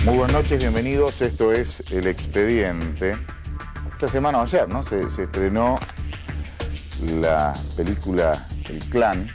Muy buenas noches, bienvenidos. Esto es El Expediente. Esta semana o ayer, ¿no? Se estrenó la película El Clan.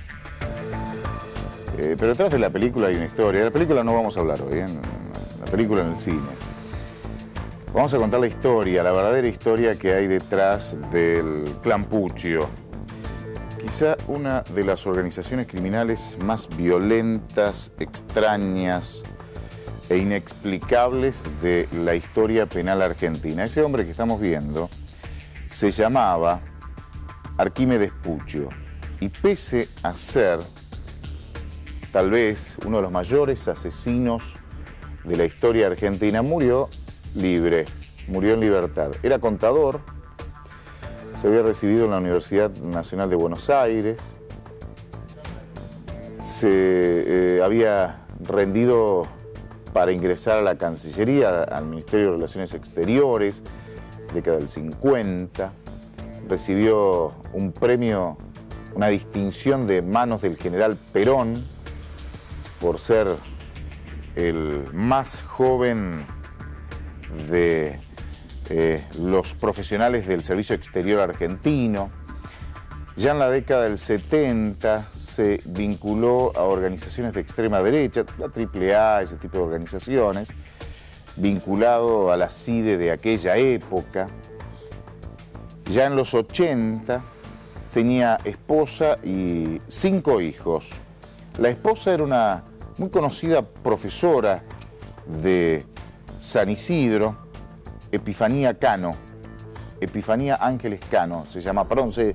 Pero detrás de la película hay una historia. De la película no vamos a hablar hoy, ¿eh? La película en el cine. Vamos a contar la historia, la verdadera historia que hay detrás del Clan Puccio. Quizá una de las organizaciones criminales más violentas, extrañas e inexplicables de la historia penal argentina. Ese hombre que estamos viendo se llamaba Arquímedes Puccio y pese a ser tal vez uno de los mayores asesinos de la historia argentina, murió libre, murió en libertad. Era contador, se había recibido en la Universidad Nacional de Buenos Aires, se había rendido para ingresar a la Cancillería, al Ministerio de Relaciones Exteriores, década del 50, recibió un premio, una distinción de manos del general Perón por ser el más joven de los profesionales del servicio exterior argentino. Ya en la década del 70 se vinculó a organizaciones de extrema derecha, la AAA, ese tipo de organizaciones, vinculado a la CIDE de aquella época. Ya en los 80 tenía esposa y 5 hijos. La esposa era una muy conocida profesora de San Isidro, Epifanía Cano, Epifanía Ángeles Cano, se llama,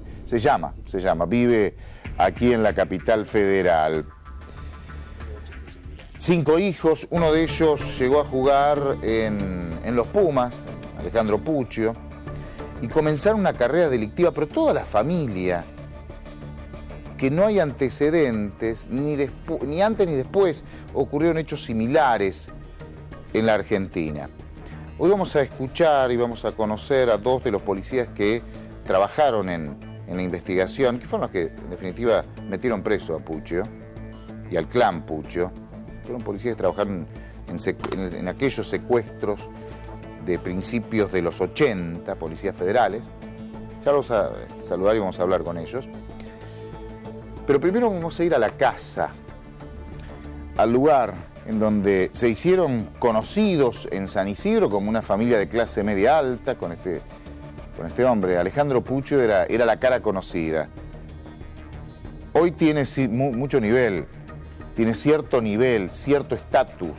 vive aquí en la capital federal. 5 hijos, uno de ellos llegó a jugar en los Pumas, Alejandro Puccio, y comenzaron una carrera delictiva, pero toda la familia, que no hay antecedentes, ni antes ni después ocurrieron hechos similares en la Argentina. Hoy vamos a escuchar y vamos a conocer a 2 de los policías que trabajaron en la investigación, que fueron los que en definitiva metieron preso a Puccio y al Clan Puccio. Fueron policías que trabajaron en aquellos secuestros de principios de los 80, policías federales. Ya los vamos a saludar y vamos a hablar con ellos. Pero primero vamos a ir a la casa, al lugar en donde se hicieron conocidos en San Isidro como una familia de clase media alta, con este hombre. Alejandro Puccio era la cara conocida. Hoy tiene mucho nivel, tiene cierto nivel, cierto estatus,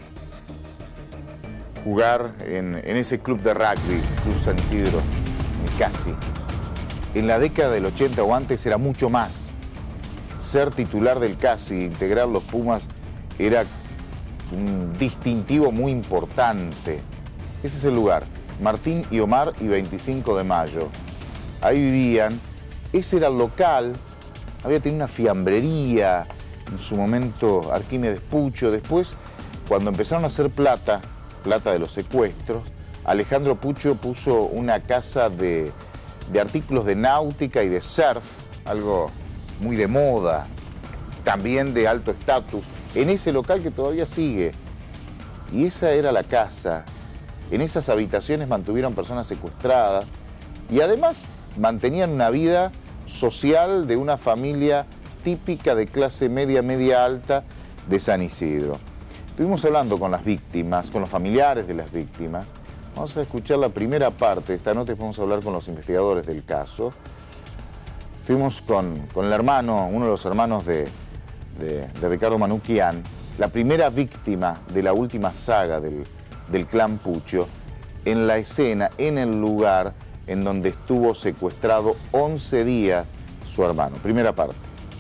jugar en ese club de rugby, Club San Isidro, casi. En la década del 80 o antes era mucho más. Ser titular del CASI, integrar los Pumas, era un distintivo muy importante. Ese es el lugar, Martín y Omar y 25 de Mayo. Ahí vivían, ese era el local, había tenido una fiambrería, en su momento Arquímedes Puccio. Después, cuando empezaron a hacer plata de los secuestros, Alejandro Puccio puso una casa de artículos de náutica y de surf, algo muy de moda, también de alto estatus, en ese local que todavía sigue. Y esa era la casa. En esas habitaciones mantuvieron personas secuestradas y además mantenían una vida social de una familia típica de clase media, media alta de San Isidro. Estuvimos hablando con las víctimas, con los familiares de las víctimas. Vamos a escuchar la primera parte. Esta noche vamos a hablar con los investigadores del caso. Estuvimos con el hermano, uno de los hermanos de Ricardo Manukyan, la primera víctima de la última saga del Clan Puccio, en la escena, en el lugar en donde estuvo secuestrado 11 días su hermano. Primera parte.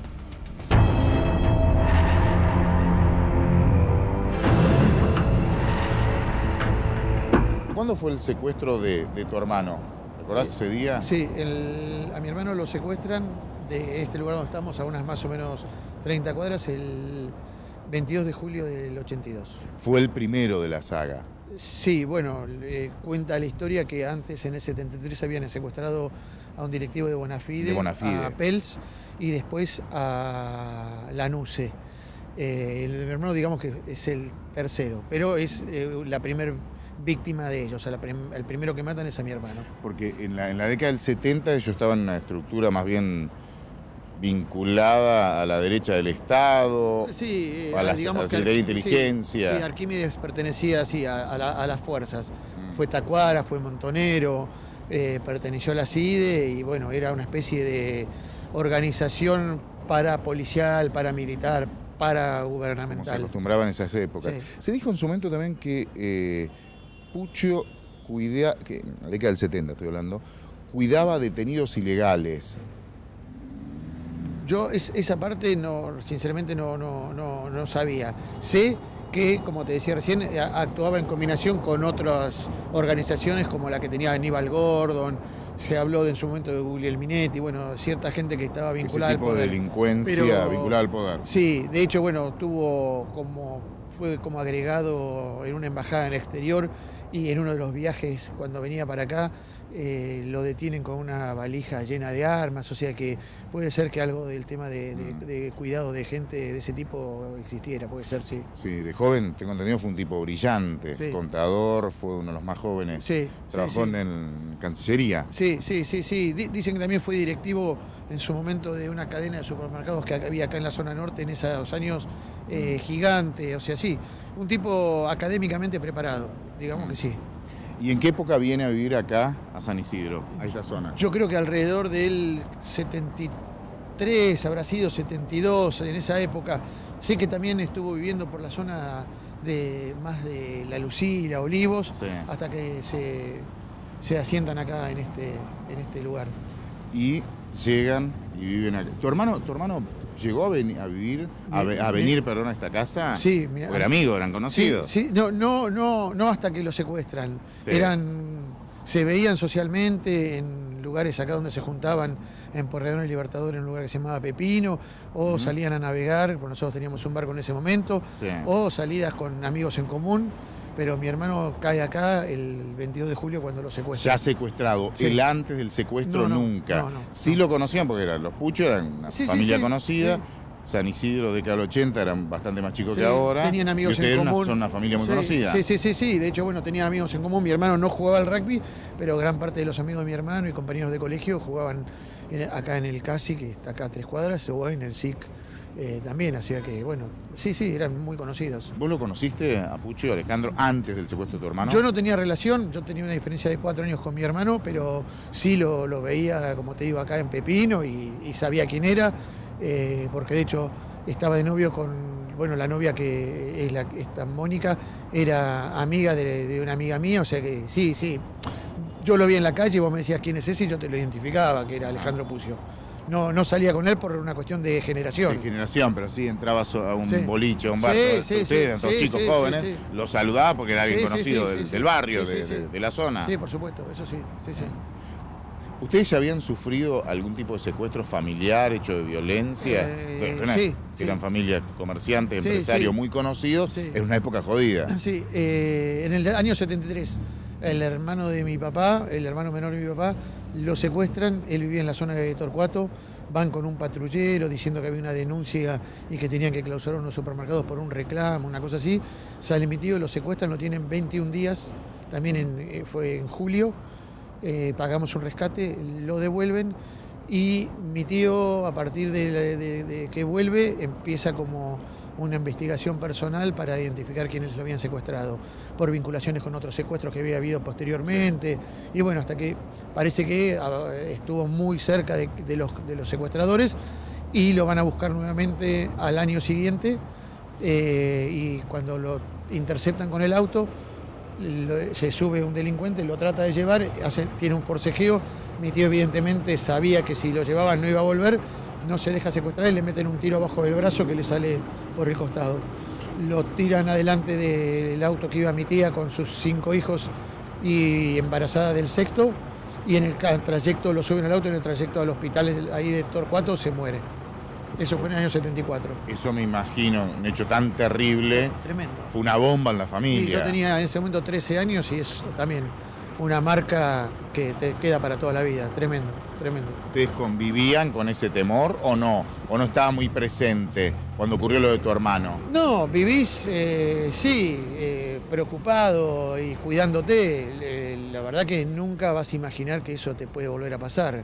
¿Cuándo fue el secuestro de tu hermano? ¿Recordás ese día? Sí, a mi hermano lo secuestran de este lugar donde estamos, a unas más o menos 30 cuadras, el 22 de julio del 82. Fue el primero de la saga. Sí, bueno, cuenta la historia que antes, en el 73, habían secuestrado a un directivo de Bonafide. A Pels, y después a Lanuse. El de mi hermano, digamos que es el tercero, pero es la primer víctima de ellos. O sea, el primero que matan es a mi hermano. Porque en la década del 70 ellos estaban en una estructura más bien vinculada a la derecha del Estado, Sí, a la digamos Secretaría de Inteligencia. Sí, Arquímedes pertenecía a las fuerzas. Fue tacuara, fue montonero, perteneció a la CIDE y bueno, era una especie de organización parapolicial, paramilitar, Como se paragubernamental. acostumbraba en esas épocas. Sí. Se dijo en su momento también que Puccio que en la década del 70 estoy hablando, cuidaba detenidos ilegales. Yo esa parte sinceramente no sabía. Sé que, como te decía recién, actuaba en combinación con otras organizaciones como la que tenía Aníbal Gordon. Se habló en su momento de Guglielminetti, bueno, cierta gente que estaba vinculada Ese tipo al poder. de delincuencia vinculada al poder. Sí, de hecho, bueno, fue como agregado en una embajada en el exterior y en uno de los viajes cuando venía para acá lo detienen con una valija llena de armas, o sea que puede ser que algo del tema de cuidado de gente de ese tipo existiera, puede ser, sí. Sí, de joven, tengo entendido, fue un tipo brillante, Sí. Contador, fue uno de los más jóvenes. Sí, Trabajó sí. en Cancillería. Sí. Dicen que también fue directivo en su momento de una cadena de supermercados que había acá en la zona norte en esos años, gigante, o sea, sí, un tipo académicamente preparado, digamos que sí. ¿Y en qué época viene a vivir acá, a San Isidro, a esta zona? Yo creo que alrededor del 73, habrá sido 72, en esa época. Sé que también estuvo viviendo por la zona más de La Lucila, Olivos, Sí. hasta que se asientan acá en este lugar. Y llegan y viven acá. ¿Tu hermano llegó a vivir, a venir, perdón, a esta casa? Sí, ¿O era amigo, eran conocidos? Sí, no hasta que lo secuestran. Sí. Se veían socialmente en lugares acá donde se juntaban en Porredón y Libertador, en un lugar que se llamaba Pepino, o salían a navegar, porque nosotros teníamos un barco en ese momento, Sí. o salidas con amigos en común, pero mi hermano cae acá el 22 de julio cuando lo secuestran. Ya secuestrado. Sí. Él antes del secuestro No, nunca. no. Sí lo conocían porque los Puccio eran una Sí, familia conocida. sí. San Isidro, década del 80, eran bastante más chicos Sí, que ahora. tenían amigos y ustedes en común. son una familia muy Sí, conocida. Sí. De hecho, bueno, tenía amigos en común. Mi hermano no jugaba al rugby, pero gran parte de los amigos de mi hermano y compañeros de colegio jugaban acá en el CASI, que está acá a 3 cuadras, o en el SIC también. Así que, bueno, sí, eran muy conocidos. ¿Vos lo conociste a Puccio, Alejandro, antes del secuestro de tu hermano? Yo no tenía relación, yo tenía una diferencia de 4 años con mi hermano, pero sí lo veía, como te digo, acá en Pepino y sabía quién era, porque de hecho estaba de novio con, bueno, la novia que es esta Mónica, era amiga de una amiga mía, o sea que sí. Yo lo vi en la calle y vos me decías quién es ese y yo te lo identificaba, que era Alejandro Puccio. No salía con él por una cuestión de generación. De generación, pero sí entrabas a un Sí. boliche, a un bar, ustedes eran todos chicos jóvenes, lo saludaba porque era alguien conocido del barrio, de la zona. Sí, por supuesto, eso sí. ¿Ustedes ya habían sufrido algún tipo de secuestro familiar, hecho de violencia? Sí. Eran familias comerciantes, Sí, empresarios sí. muy conocidos, Sí. es una época jodida. Sí, en el año 73, el hermano de mi papá, el hermano menor de mi papá, lo secuestran, él vivía en la zona de Torcuato, van con un patrullero diciendo que había una denuncia y que tenían que clausurar unos supermercados por un reclamo, una cosa así. Sale mi tío, lo secuestran, lo tienen 21 días, también fue en julio, pagamos un rescate, lo devuelven y mi tío, a partir de que vuelve, empieza como una investigación personal para identificar quiénes lo habían secuestrado, por vinculaciones con otros secuestros que había habido posteriormente, y bueno, hasta que parece que estuvo muy cerca de los secuestradores y lo van a buscar nuevamente al año siguiente, y cuando lo interceptan con el auto, se sube un delincuente, lo trata de llevar, tiene un forcejeo, mi tío evidentemente sabía que si lo llevaban no iba a volver, no se deja secuestrar y le meten un tiro abajo del brazo que le sale por el costado. Lo tiran adelante del auto que iba mi tía con sus 5 hijos y embarazada del sexto, y en el trayecto lo suben al auto, y en el trayecto al hospital ahí de Torcuato se muere. Eso fue en el año 74. Eso me imagino, un hecho tan terrible. Tremendo. Fue una bomba en la Y familia. yo tenía en ese momento 13 años y eso también una marca que te queda para toda la vida. Tremendo, tremendo. ¿Ustedes convivían con ese temor o no? ¿O no estaba muy presente cuando ocurrió lo de tu hermano? No, vivís, sí, preocupado y cuidándote. La verdad que nunca vas a imaginar que eso te puede volver a pasar.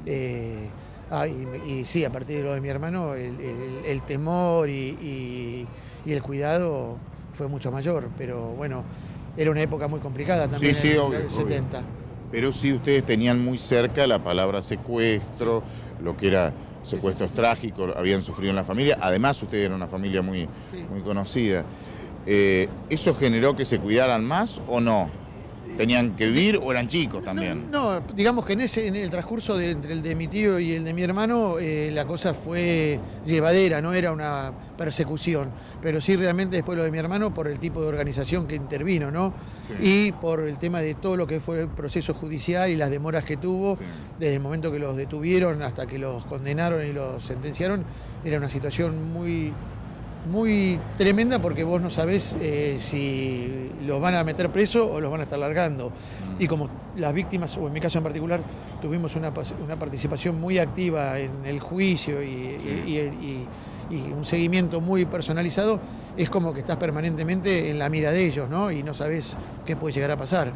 Y sí, a partir de lo de mi hermano, el temor y el cuidado fue mucho mayor. Pero bueno, era una época muy complicada también, Sí, en obvio, el 70. obvio. Pero sí, ustedes tenían muy cerca la palabra secuestro, lo que era secuestros trágicos, habían sufrido en la familia. Además, ustedes eran una familia muy conocida. ¿Eso generó que se cuidaran más o no? ¿Tenían que vivir o eran chicos también? No, digamos que en el transcurso entre el de mi tío y el de mi hermano, la cosa fue llevadera, no era una persecución, pero sí realmente después lo de mi hermano por el tipo de organización que intervino, ¿no? Sí. Y por el tema de todo lo que fue el proceso judicial y las demoras que tuvo, sí. Desde el momento que los detuvieron hasta que los condenaron y los sentenciaron, era una situación muy tremenda porque vos no sabés si los van a meter preso o los van a estar largando. Y como las víctimas, o en mi caso en particular, tuvimos una participación muy activa en el juicio y un seguimiento muy personalizado, es como que estás permanentemente en la mira de ellos, ¿no? Y no sabés qué puede llegar a pasar.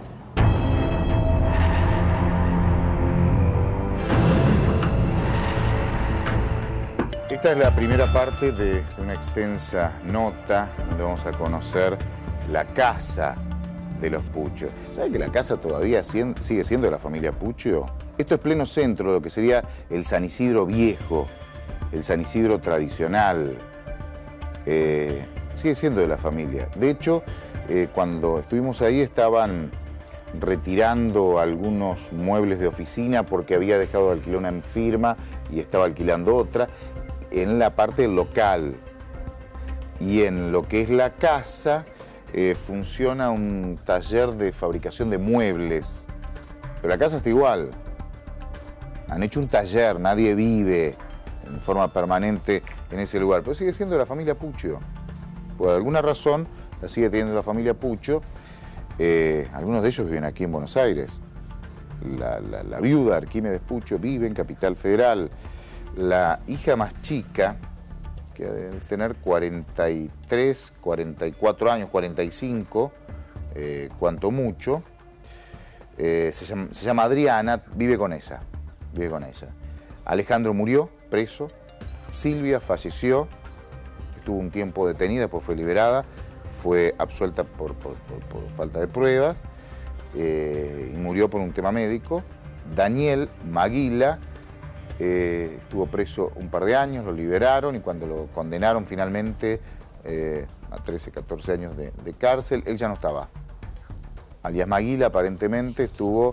Esta es la primera parte de una extensa nota donde vamos a conocer la casa de los Puccio. ¿Sabe que la casa todavía sigue siendo de la familia Puccio? Esto es pleno centro de lo que sería el San Isidro viejo, el San Isidro tradicional. Sigue siendo de la familia. De hecho, cuando estuvimos ahí estaban retirando algunos muebles de oficina porque había dejado de alquilar una firma y estaba alquilando otra. En la parte del local y en lo que es la casa funciona un taller de fabricación de muebles, pero la casa está igual. Han hecho un taller, nadie vive en forma permanente en ese lugar, pero sigue siendo de la familia Puccio. Por alguna razón la sigue teniendo la familia Puccio. Algunos de ellos viven aquí en Buenos Aires. La viuda Arquímedes Puccio vive en Capital Federal. La hija más chica, que debe tener 43, 44 años, 45, cuanto mucho, se llama Adriana, vive con ella. Alejandro murió, preso. Silvia falleció, estuvo un tiempo detenida, después fue liberada, fue absuelta por falta de pruebas y murió por un tema médico. Daniel Maguila estuvo preso un par de años, lo liberaron y cuando lo condenaron finalmente a 13, 14 años de cárcel, él ya no estaba. Alias Maguila aparentemente estuvo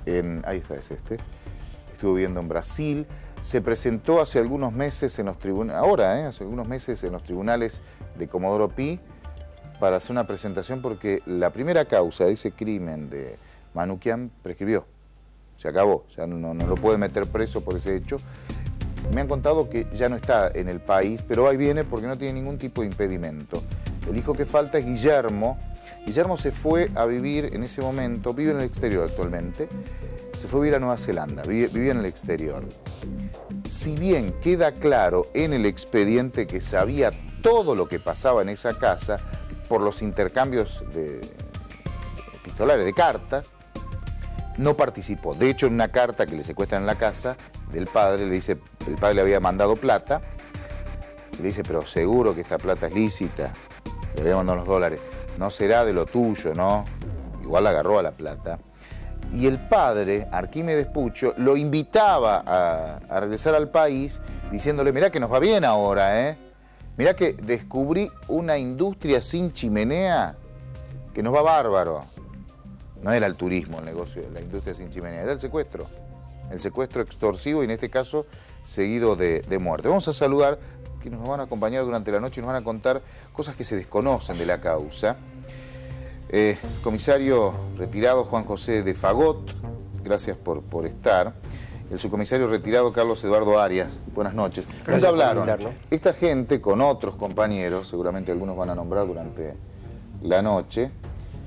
estuvo viviendo en Brasil, se presentó hace algunos meses en los tribunales, hace algunos meses en los tribunales de Comodoro Pi para hacer una presentación porque la primera causa de ese crimen de Manoukian prescribió. Se acabó, ya no lo puede meter preso por ese hecho. Me han contado que ya no está en el país, pero ahí viene porque no tiene ningún tipo de impedimento. El hijo que falta es Guillermo. Guillermo se fue a vivir en ese momento, vive en el exterior actualmente, se fue a vivir a Nueva Zelanda, vivía en el exterior. Si bien queda claro en el expediente que sabía todo lo que pasaba en esa casa por los intercambios epistolares de cartas, no participó. De hecho, en una carta que le secuestran en la casa del padre, le dice, el padre le había mandado plata, y le dice, pero seguro que esta plata es lícita, le había mandado los dólares, no será de lo tuyo, ¿no? Igual agarró a la plata. Y el padre, Arquímedes Puccio, lo invitaba a regresar al país, diciéndole, mirá que nos va bien ahora, mirá que descubrí una industria sin chimenea que nos va bárbaro. No era el turismo el negocio, la industria sin chimenea, era el secuestro extorsivo y en este caso seguido de muerte. Vamos a saludar, que nos van a acompañar durante la noche y nos van a contar cosas que se desconocen de la causa. Comisario retirado Juan José de Fagot, gracias por estar. El subcomisario retirado Carlos Eduardo Arias, buenas noches. Nos hablaron, esta gente con otros compañeros, seguramente algunos van a nombrar durante la noche,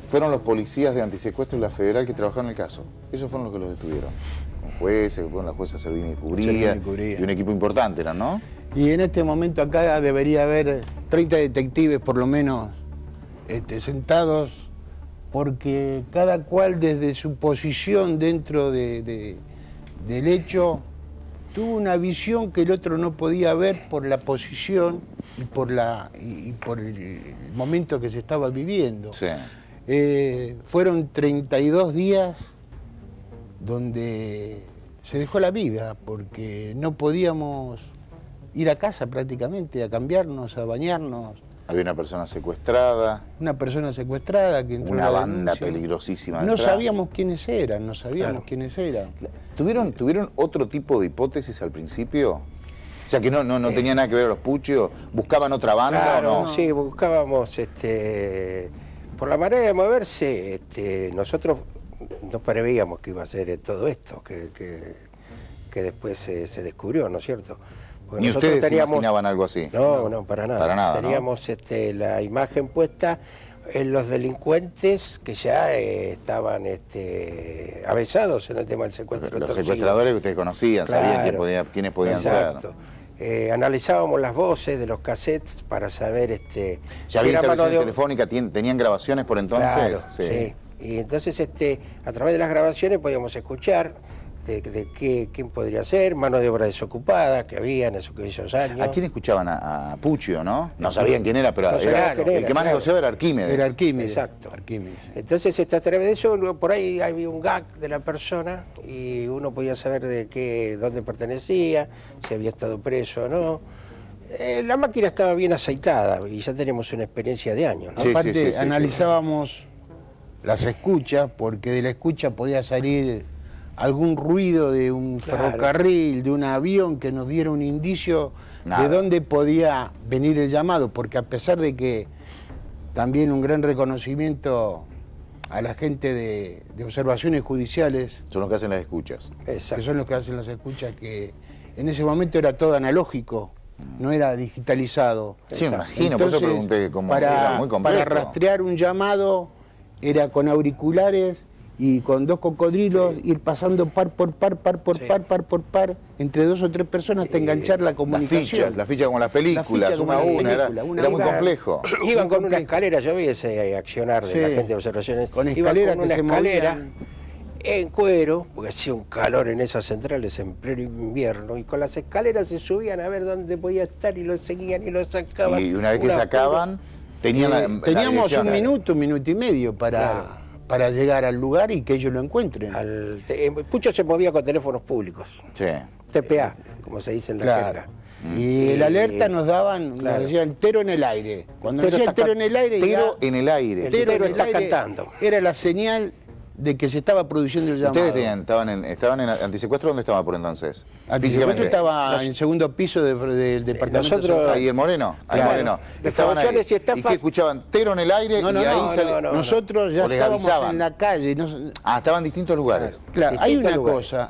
fueron los policías de antisecuestro y la federal que trabajaron en el caso. Ellos fueron los que los detuvieron. Con jueces, con la jueza Servini Cubría, y un equipo importante eran, ¿no? Y en este momento acá debería haber 30 detectives por lo menos sentados, porque cada cual desde su posición dentro del hecho tuvo una visión que el otro no podía ver por la posición y por el momento que se estaba viviendo. Sí. Fueron 32 días donde se dejó la vida, porque no podíamos ir a casa prácticamente, a cambiarnos, a bañarnos. Había una persona secuestrada. Una persona secuestrada que entró Una a la banda denuncia. peligrosísima No detrás. sabíamos quiénes eran, no sabíamos Claro. quiénes eran. ¿Tuvieron otro tipo de hipótesis al principio? O sea, que no tenía nada que ver a los puchos. ¿Buscaban otra banda Claro, o no? sí, buscábamos, por la manera de moverse, nosotros no preveíamos que iba a ser todo esto, que después se descubrió, ¿no es cierto? Porque ¿Ni nosotros ustedes se imaginaban algo así? No, para nada. Para nada, ¿no? Teníamos la imagen puesta en los delincuentes que ya estaban avesados en el tema del secuestro. Los torcido. secuestradores que ustedes conocían, sabían quiénes podían Exacto. ser. Analizábamos las voces de los cassettes para saber ¿Ya había era mano intervención de obra. telefónica? ¿Tenían grabaciones por entonces? Claro, sí. Y entonces a través de las grabaciones podíamos escuchar de quién podría ser, mano de obra desocupada que había en esos años. ¿A quién escuchaban? A Puccio, ¿no? No sabían quién era, pero No sabían quién el era, que más claro. negociaba era Arquímedes. Era Arquímedes. Exacto. Arquímedes. Entonces a través de eso, por ahí había un gag de la persona y uno podía saber dónde pertenecía, si había estado preso o no. La máquina estaba bien aceitada y ya teníamos una experiencia de años, ¿no? Sí, Aparte, sí. analizábamos las escuchas, porque de la escucha podía salir algún ruido de un ferrocarril, de un avión, que nos diera un indicio de dónde podía venir el llamado, porque a pesar de que también un gran reconocimiento a la gente de observaciones judiciales, Son los que hacen las escuchas. Exacto. que son los que hacen las escuchas, que en ese momento era todo analógico, no era digitalizado. Sí, me imagino, por eso pregunté cómo era muy complejo. Para rastrear un llamado era con auriculares y con dos cocodrilos, ir pasando par por par, entre 2 o 3 personas hasta enganchar la comunicación. Las fichas como las películas, La ficha como una a las una, era películas, muy una a una. complejo. Iban con una escalera, yo vi ese accionar de la gente de observaciones. Con Iban escaleras con que una se escalera movían. en cuero, porque hacía un calor en esas centrales en pleno invierno, y con las escaleras se subían a ver dónde podía estar y lo seguían y lo sacaban. Y una vez que sacaban, tenían teníamos la un minuto y medio para llegar al lugar y que ellos lo encuentren. Pucho se movía con teléfonos públicos, Sí. TPA, como se dice en la jerga. Y el alerta nos daban, nos decían tero en el aire. Cuando Tero decían está tero en el aire, Tero ya- en el aire. El tero tero en el está aire cantando. era la señal de que se estaba produciendo el llamado. ¿Ustedes estaban en antisecuestro? ¿Dónde estaban por entonces? Antisecuestro estaba en segundo piso del departamento. nosotros- central. Ahí en Moreno. Ahí en Claro. Moreno. De Estaban ahí. promociones y ¿Y estafas. qué escuchaban? Tero en el aire No, y ahí nosotros ya o les estábamos avisaban. en la calle. Estaban en distintos lugares. Claro, hay Distintos una lugares. cosa.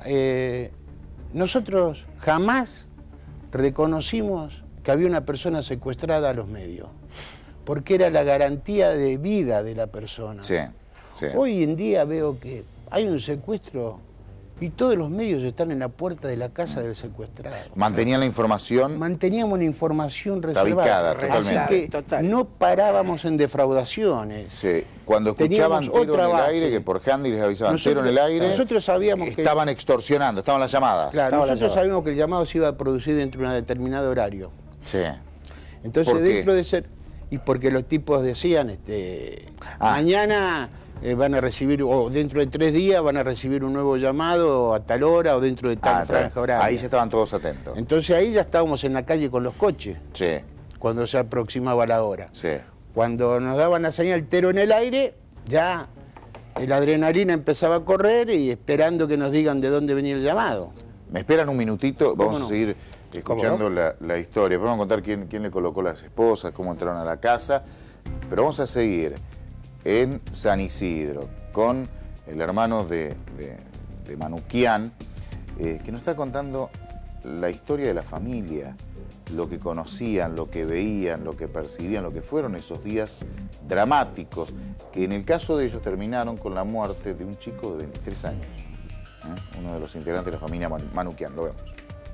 Nosotros jamás reconocimos que había una persona secuestrada a los medios, porque era la garantía de vida de la persona. Sí, sí. Hoy en día veo que hay un secuestro y todos los medios están en la puerta de la casa del secuestrado. Mantenían la información. Manteníamos una información Tabicada, reservada. Así totalmente. que Total. no parábamos en defraudaciones. Sí. Cuando escuchaban Teníamos tero otra en el base. aire, que por handy les avisaban tero en el aire, Nosotros sabíamos que... estaban extorsionando, estaban las llamadas. Claro, Estaba la nosotros llamada. sabíamos que el llamado se iba a producir dentro de un determinado horario. Sí. Entonces, ¿Por qué? dentro de ser... Y porque los tipos decían, mañana van a recibir, o dentro de 3 días van a recibir un nuevo llamado a tal hora o dentro de tal franja horaria. Ahí ya estaban todos atentos. Entonces ahí ya estábamos en la calle con los coches, Sí, cuando se aproximaba la hora. sí. Cuando nos daban la señal tero en el aire, ya la adrenalina empezaba a correr y esperando que nos digan de dónde venía el llamado. Me esperan un minutito, vamos no? a seguir escuchando la historia. Vamos a contar quién le colocó las esposas, cómo entraron a la casa, pero vamos a seguir en San Isidro con el hermano de Manuquian, que nos está contando la historia de la familia, lo que conocían, lo que veían, lo que percibían, lo que fueron esos días dramáticos, que en el caso de ellos terminaron con la muerte de un chico de 23 años, uno de los integrantes de la familia Manukyan. Lo vemos.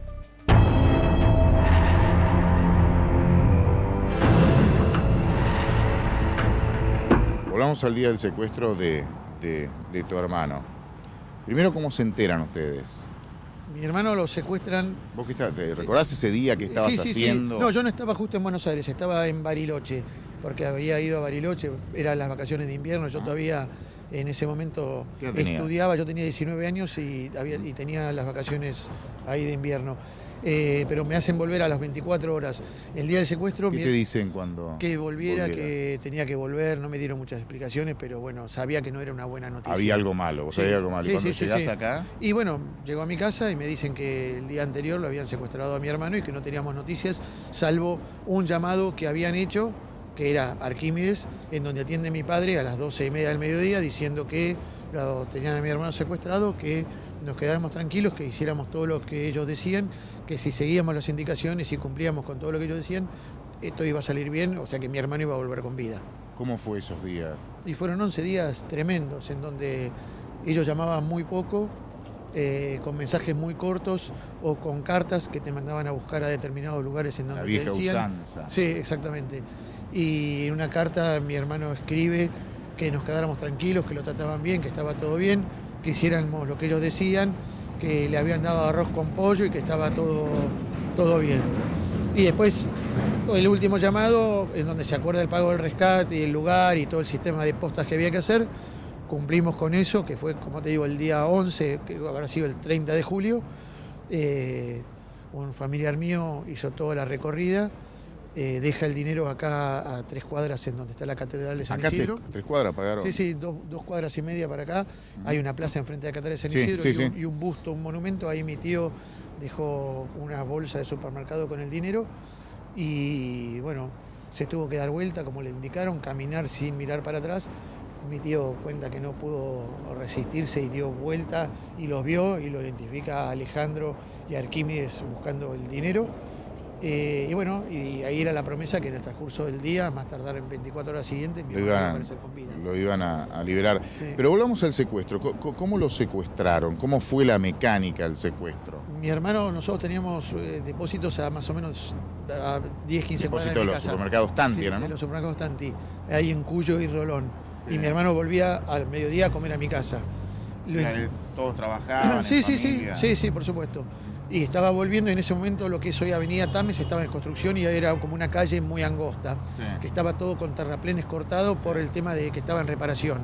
Volvamos al día del secuestro de tu hermano. Primero, ¿cómo se enteran ustedes? Mi hermano lo secuestran... ¿Vos qué te recordás ese día que estabas haciendo? Sí. No, yo no estaba justo en Buenos Aires, estaba en Bariloche, porque había ido a Bariloche, eran las vacaciones de invierno, yo todavía en ese momento estudiaba, yo tenía 19 años y tenía las vacaciones ahí de invierno. Pero me hacen volver a las 24 horas. El día del secuestro... ¿Qué te dicen cuando que volviera, que tenía que volver, no me dieron muchas explicaciones, pero bueno, sabía que no era una buena noticia. Había algo malo, vos sabías algo malo. ¿Y cuando llegás acá? Y bueno, llegó a mi casa y me dicen que el día anterior lo habían secuestrado a mi hermano y que no teníamos noticias, salvo un llamado que habían hecho, que era Arquímedes, en donde atiende mi padre a las 12:30 del mediodía, diciendo que lo tenían a mi hermano secuestrado, que nos quedáramos tranquilos, que hiciéramos todo lo que ellos decían, que si seguíamos las indicaciones y cumplíamos con todo lo que ellos decían, esto iba a salir bien, o sea que mi hermano iba a volver con vida. ¿Cómo fue esos días? Y fueron 11 días tremendos, en donde ellos llamaban muy poco, con mensajes muy cortos o con cartas que te mandaban a buscar a determinados lugares en donde la vieja te decían. Usanza. Sí, exactamente. Y en una carta mi hermano escribe que nos quedáramos tranquilos, que lo trataban bien, que estaba todo bien, que hiciéramos lo que ellos decían, que le habían dado arroz con pollo y que estaba todo bien. Y después, el último llamado, en donde se acuerda el pago del rescate y el lugar y todo el sistema de postas que había que hacer, cumplimos con eso, que fue, como te digo, el día 11, que habrá sido el 30 de julio. Un familiar mío hizo toda la recorrida, deja el dinero acá a 3 cuadras en donde está la Catedral de San Isidro. 3 cuadras pagaron. Sí, 2 cuadras y media para acá. Hay una plaza enfrente de la Catedral de San Isidro y un busto, un monumento. Ahí mi tío dejó una bolsa de supermercado con el dinero y bueno, se tuvo que dar vuelta, como le indicaron, caminar sin mirar para atrás. Mi tío cuenta que no pudo resistirse y dio vuelta y los vio y lo identifica a Alejandro y a Arquímedes buscando el dinero. Y bueno, y ahí era la promesa que en el transcurso del día, más tardar en 24 horas siguientes, mi hermano iba a aparecer con vida. Lo iban a liberar. Sí. Pero volvamos al secuestro. ¿Cómo lo secuestraron? ¿Cómo fue la mecánica del secuestro? Mi hermano, nosotros teníamos depósitos a más o menos a 10, 15 cuadras de mi los casa. Supermercados Tanti, ¿no? De los supermercados Tanti, ahí en Cuyo y Rolón. Sí. Y mi hermano volvía al mediodía a comer a mi casa. Todos trabajaban. Sí, por supuesto. Y estaba volviendo, en ese momento lo que es hoy Avenida Tames estaba en construcción y era como una calle muy angosta, que estaba todo con terraplenes cortados por el tema de que estaba en reparación.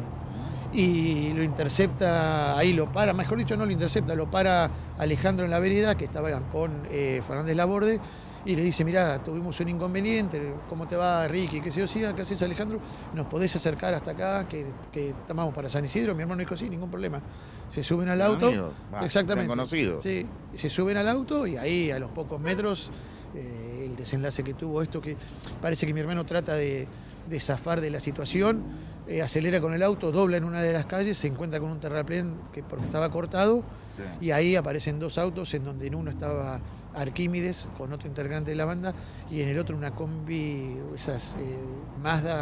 Y lo intercepta, ahí lo para, mejor dicho no lo intercepta, lo para Alejandro en la vereda, que estaba con Fernández Laborde, y le dice, mirá, tuvimos un inconveniente, ¿cómo te va, Ricky? ¿Qué sé yo? Sí, ¿qué haces, Alejandro? ¿Nos podés acercar hasta acá, que estamos para San Isidro? Mi hermano dijo, sí, ningún problema. Se suben al auto. Exactamente. Conocidos. Sí, se suben al auto y ahí a los pocos metros el desenlace que tuvo esto, que parece que mi hermano trata de zafar de la situación, acelera con el auto, dobla en una de las calles, se encuentra con un terraplén porque estaba cortado, y ahí aparecen 2 autos en donde en uno estaba Arquímedes con otro integrante de la banda y en el otro una combi, esas Mazda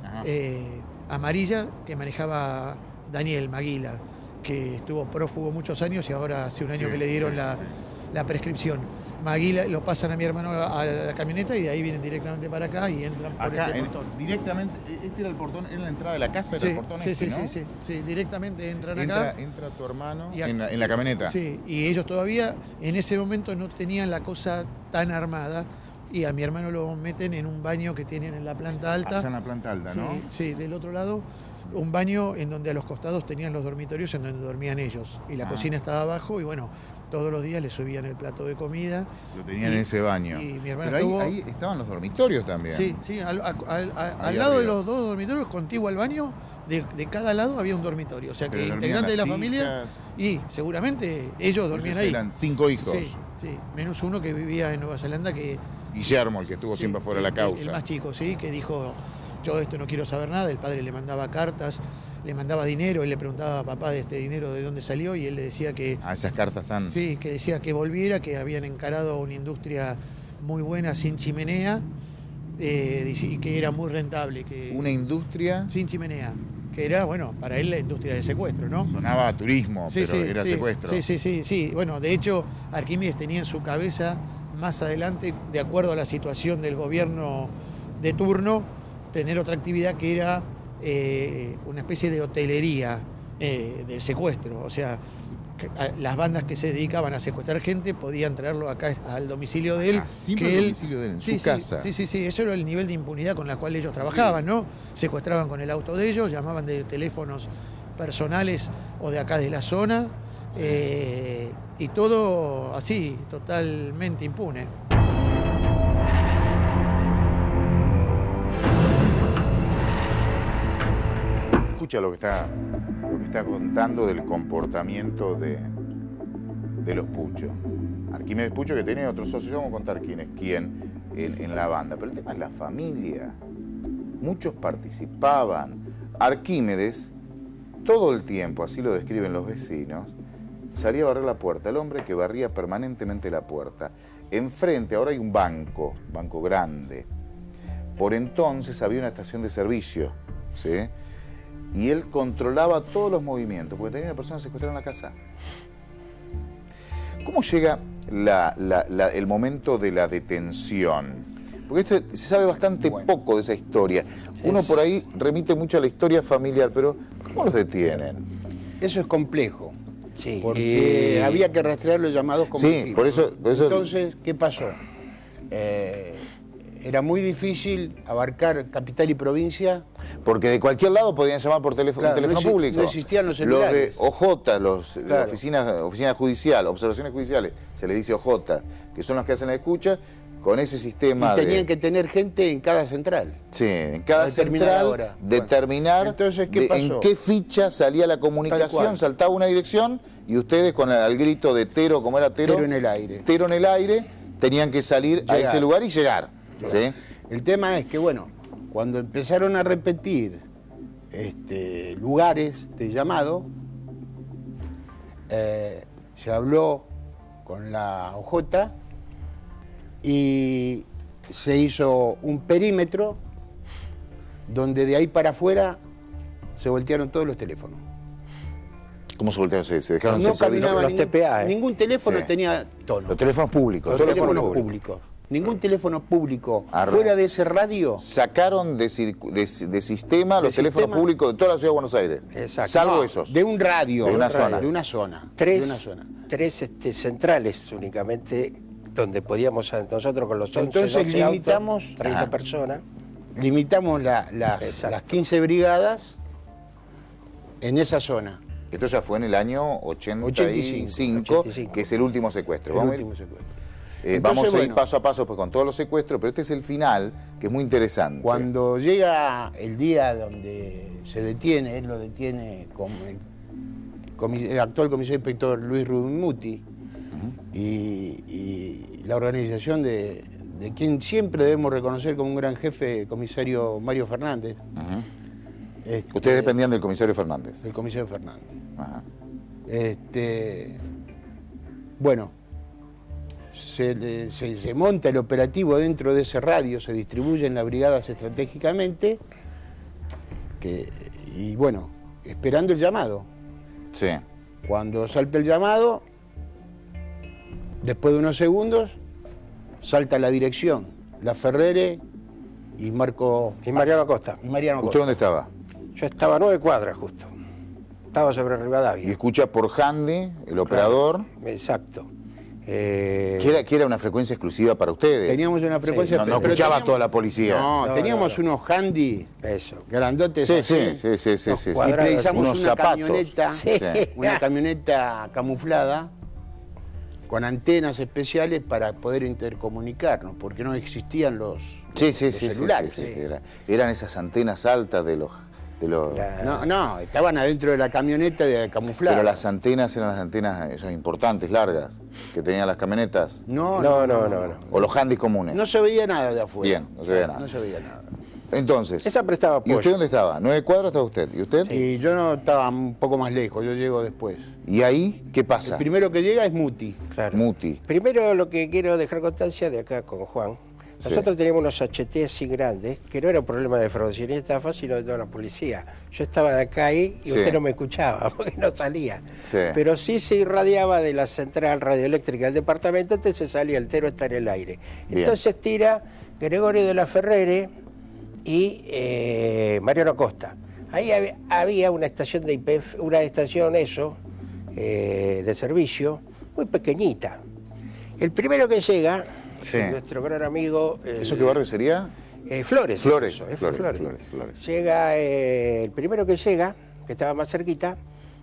amarilla que manejaba Daniel Maguila, que estuvo prófugo muchos años y ahora hace un año que le dieron la prescripción. Maguila lo pasan a mi hermano a la camioneta y de ahí vienen directamente para acá y entran por este portón. Directamente, este era el portón, era la entrada de la casa, era el portón sí, directamente entran acá. Entra tu hermano en la camioneta. Sí, y ellos todavía en ese momento no tenían la cosa tan armada y a mi hermano lo meten en un baño que tienen en la planta alta. Allá en la planta alta, ¿no? Sí, del otro lado. Un baño en donde a los costados tenían los dormitorios en donde dormían ellos. Y la cocina estaba abajo y bueno, todos los días le subían el plato de comida. Lo tenían en ese baño. Y mi hermano Pero ahí estaban los dormitorios también. Sí, al lado de los 2 dormitorios, contiguo al baño, de cada lado había un dormitorio. O sea que integrantes de la familia y seguramente ellos dormían ahí. Eran 5 hijos. Sí, menos uno que vivía en Nueva Zelanda, que Guillermo, el que estuvo siempre fuera de la causa. El más chico, sí, que dijo, yo de esto no quiero saber nada. El padre le mandaba cartas, le mandaba dinero, él le preguntaba a papá de este dinero de dónde salió y él le decía que... Ah, esas cartas están... Sí, que decía que volviera, que habían encarado una industria muy buena sin chimenea y que era muy rentable. Que, Una industria... sin chimenea, que era, bueno, para él la industria del secuestro, ¿no? Sonaba a turismo, Sí, pero sí, era sí, secuestro. Sí. Bueno, de hecho, Arquímedes tenía en su cabeza más adelante, de acuerdo a la situación del gobierno de turno, tener otra actividad que era una especie de hotelería del secuestro. O sea, las bandas que se dedicaban a secuestrar gente podían traerlo acá al domicilio de él. Siempre que al él, domicilio de él, en su casa. Sí, eso era el nivel de impunidad con la cual ellos trabajaban, ¿no? Secuestraban con el auto de ellos, llamaban de teléfonos personales o de acá de la zona, y todo así, totalmente impune. Escucha lo que está contando del comportamiento de los Pucho. Arquímedes Pucho, que tenía otro socio, vamos a contar quién es quién en la banda. Pero el tema es la familia. Muchos participaban. Arquímedes, todo el tiempo, así lo describen los vecinos, salía a barrer la puerta. El hombre que barría permanentemente la puerta. Enfrente ahora hay un banco grande. Por entonces había una estación de servicio, ¿sí? Y él controlaba todos los movimientos, porque tenía una persona secuestrada en la casa. ¿Cómo llega el momento de la detención? Porque esto se sabe bastante poco de esa historia. Uno por ahí remite mucho a la historia familiar, pero ¿cómo los detienen? Eso es complejo. Sí. Porque había que rastrear los llamados combativos. Sí, por eso... Entonces, ¿qué pasó? Era muy difícil abarcar capital y provincia. Porque de cualquier lado podían llamar por teléfono, Claro, teléfono público. no existían los celulares. Los de OJ, la Claro. oficina judicial, observaciones judiciales, se les dice OJ, que son los que hacen la escucha, con ese sistema Y tenían que tener gente en cada central. Sí, en cada a determinada central, hora. determinar Bueno, entonces, ¿qué pasó? en qué ficha salía la Tal comunicación, cual. saltaba una dirección, y ustedes con el grito de Tero, ¿cómo era Tero? Tero en el aire. Tero en el aire, tenían que salir a Llegar. ese lugar y llegar. ¿Sí? El tema es que, bueno, cuando empezaron a repetir lugares de llamado, se habló con la OJ y se hizo un perímetro donde de ahí para afuera se voltearon todos los teléfonos. ¿Cómo se voltearon? ¿Se dejaron No sin servicio? caminaba los TPA, ningún teléfono Sí. tenía tono. Los teléfonos públicos. Los todos teléfonos públicos. públicos. Ningún teléfono público Arre. fuera de ese radio. Sacaron de sistema los teléfonos sistema. públicos de toda la ciudad de Buenos Aires. Exacto. Salvo No, esos. De un radio. De una un zona. radio, de una zona. Tres, de una zona. centrales únicamente donde podíamos nosotros con los 11, Entonces 12 limitamos- autos, 30 personas. Limitamos las Exacto. 15 brigadas en esa zona. Esto ya fue en el año 85, 85. que es el último secuestro. El Vamos a ir- último secuestro. vamos Entonces, a ir bueno, paso a paso pues, con todos los secuestros, pero este es el final, que es muy interesante. Cuando llega el día donde se detiene, él lo detiene como el actual comisario inspector Luis Rudmuti y la organización de quien siempre debemos reconocer como un gran jefe, el comisario Mario Fernández. Ujú. Ustedes dependían del comisario Fernández. El comisario Fernández. Ajá. Bueno, se monta el operativo dentro de ese radio, se distribuyen las brigadas estratégicamente y bueno, esperando el llamado. Sí. Cuando salta el llamado, después de unos segundos, salta la dirección, La Ferrere y Marco Y Mariano Acosta. y Mariano ¿Usted Costa. dónde estaba? Yo estaba a 9 cuadras justo. Estaba sobre Y Rivadavia. escucha por Handy, el operador, Exacto. que era una frecuencia exclusiva para ustedes. Teníamos una frecuencia... no pero escuchaba teníamos- toda la policía. No, No, teníamos no. unos handy Eso. grandotes Sí, así. sí. Y cuadrados, precisamos unos una zapatos. camioneta, Sí. una camioneta camuflada con antenas especiales para poder intercomunicarnos, porque no existían los celulares. Sí. Eran esas antenas altas de los... No, estaban adentro de la camioneta camuflada. Pero las antenas eran las antenas esas importantes, largas, que tenían las camionetas. No. O los handys comunes. No se veía nada de afuera. Bien, no se veía nada. No se veía nada. Entonces, Esa prestaba ¿y apoyo. usted dónde estaba? ¿9 cuadras estaba usted? ¿Y usted? Y yo no estaba un poco más lejos, yo llego después. ¿Y ahí qué pasa? El primero que llega es Muti. Claro. Muti. Primero lo que quiero dejar constancia de acá con Juan. Nosotros teníamos unos HT así grandes, que no era un problema de defraudación y estafa, sino de toda la policía. Yo estaba de acá ahí y Sí. usted no me escuchaba, porque no salía. Sí. Pero sí se irradiaba de la central radioeléctrica del departamento, entonces salía, el Tero está en el aire. Bien. Entonces tira Gregorio de la Ferrere y Mariano Costa. Ahí había una estación de IPF, una estación de servicio, muy pequeñita. El primero que llega, Sí. nuestro gran amigo... ¿Eso qué barrio sería? Flores. Flores, eso, Flores. Llega, el primero que llega, que estaba más cerquita,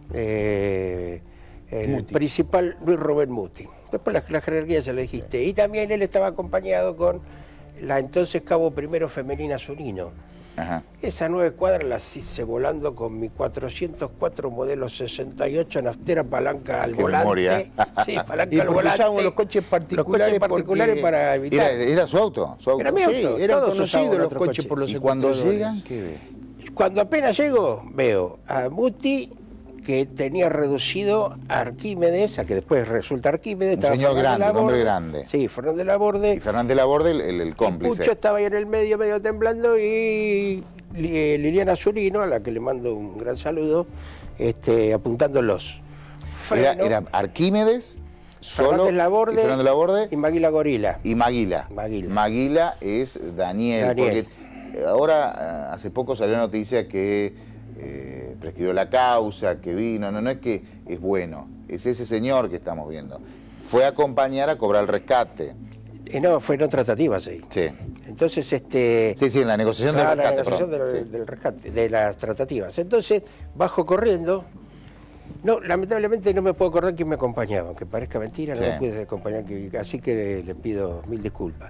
el Muti. principal Luis Rubén Muti. Después la jerarquía se lo dijiste. Y también él estaba acompañado con la entonces Cabo Primero Femenina Zunino. Ajá. Esa 9 cuadras las hice volando con mi 404 modelo 68 naftera palanca al Qué volante. memoria. Sí, palanca Y al porque volante. usábamos los coches particulares Los coches particulares porque para evitar. ¿Era su auto? ¿Su auto? Era mi auto. Sí, eran todos conocidos usábamos los nuestro coches coche. por los ¿Y cuando secuestradores. llegan, qué ve? Cuando apenas llego, veo a Muti, que tenía reducido a Arquímedes, a que después resulta Arquímedes. Un estaba señor Fernández grande, un hombre Laborde. grande. Sí, Fernández Laborde. Y Fernández Laborde, el cómplice. Pucho estaba ahí en el medio temblando, y Liliana Zurino, a la que le mando un gran saludo, apuntándolos. Freno, Era Arquímedes, solo, Fernández Laborde y y Maguila Gorila. y Maguila. Maguila. Maguila es Daniel. Daniel. Porque ahora, hace poco salió la noticia que prescribió la causa, que vino. No es que es bueno, es ese señor que estamos viendo. Fue a acompañar a cobrar el rescate. No, fueron tratativas ahí. Sí. Entonces, Sí, en la negociación del rescate. la negociación perdón. Sí. del rescate, de las tratativas. Entonces, bajo corriendo. No, lamentablemente no me puedo acordar quién me acompañaba, aunque parezca mentira, no Sí. me pude acompañar, así que le pido mil disculpas.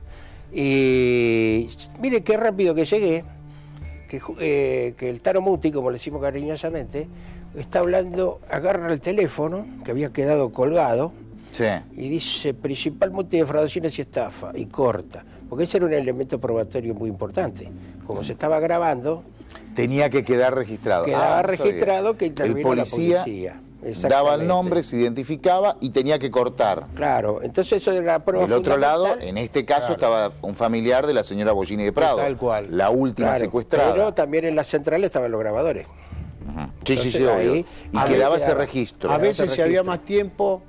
Y mire qué rápido que llegué, que el Tano Muti, como le decimos cariñosamente, está hablando, agarra el teléfono, que había quedado colgado, Sí. y dice, principal Muti de defraudaciones y estafa, y corta, porque ese era un elemento probatorio muy importante. Como se estaba grabando, Tenía que quedar registrado. quedaba No sabía. registrado que intervino el la policía policía. daba el Exactamente. nombre, se identificaba y tenía que cortar. Claro, entonces eso era la prueba Del otro lado, fundamental. en este caso, Claro. estaba un familiar de la señora Bollini de Prado. Tal cual. La última Claro, secuestrada. pero también en la central estaban los grabadores. Ujú. Sí, sí, sí, Entonces, obvio. ahí- Y ahí quedaba ese quedaba. registro. A Ese veces si había registro. más tiempo,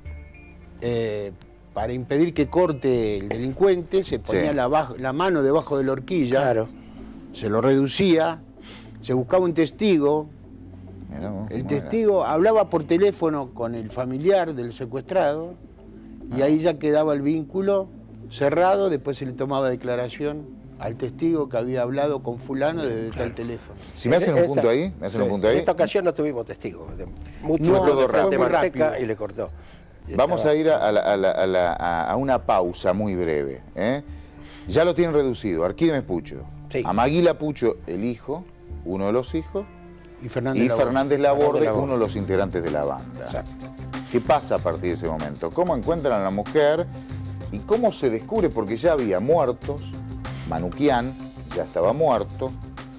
para impedir que corte el delincuente, se ponía Sí. la mano debajo de la horquilla, Claro. se lo reducía, se buscaba un testigo, Mirá vos, el cómo testigo hablaba por teléfono con el familiar del secuestrado y ahí ya quedaba el vínculo cerrado, después se le tomaba declaración al testigo que había hablado con fulano desde tal teléfono. era. Si me hacen un punto ahí, me hacen un punto En ahí. esta ocasión no tuvimos testigos. Mucho No, fue de muy manteca rápido. y le cortó. Y Vamos estaba- a ir a una pausa muy breve. ¿Eh? Ya lo tienen reducido. Arquímedes Pucho. Sí. A Maguila Pucho, el hijo, uno de los hijos, Y Fernández y Laborde. Fernández Laborde, Fernández Laborde. uno de los integrantes de la banda. Exacto. ¿Qué pasa a partir de ese momento? ¿Cómo encuentran a la mujer y cómo se descubre? Porque ya había muertos, Manuquian ya estaba muerto,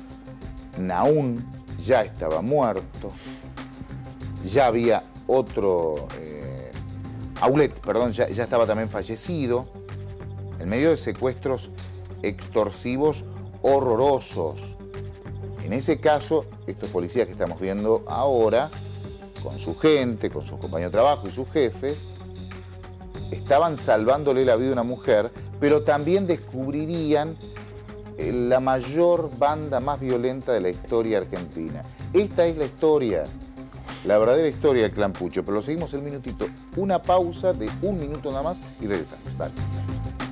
Naún ya estaba muerto, ya había otro, Aulet, perdón, ya estaba también fallecido, en medio de secuestros extorsivos horrorosos. En ese caso, estos policías que estamos viendo ahora, con su gente, con sus compañeros de trabajo y sus jefes, estaban salvándole la vida a una mujer, pero también descubrirían la mayor banda más violenta de la historia argentina. Esta es la historia, la verdadera historia del Clan Pucho, pero lo seguimos el minutito. Una pausa de 1 minuto nada más y regresamos. Dale.